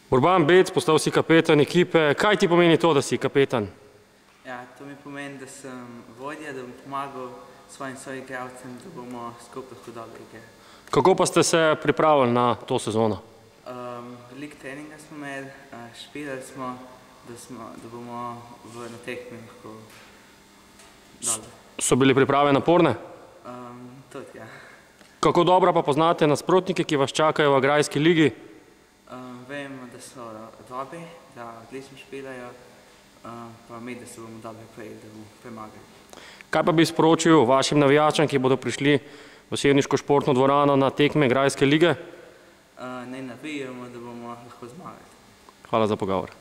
Urban Bec, postal si kapetan ekipe. Kaj ti pomeni to, da si kapetan? Ja, to mi pomeni, da sem vodja, da bom pomagal svojim soigralcem, da bomo skupaj lahko dobro igrali. Kako pa ste se pripravili na to sezono? Veliko treninga smo imeli, špilali smo, da bomo na tekmi lahko dobro. So bili priprave naporne? Tudi, ja. Kako dobro pa poznate nasprotnike, ki vas čakajo v grajski ligi? Vemo, da so dobri, da odlično špilajo, pa mi, da se bomo dobro prijeli, da bomo premagali. Kaj pa bi sporočil vašim navijačem, ki bodo prišli v sevniško športno dvorano na tekme grajske lige? Naj navijamo, da bomo lahko zmagali. Hvala za pogovor.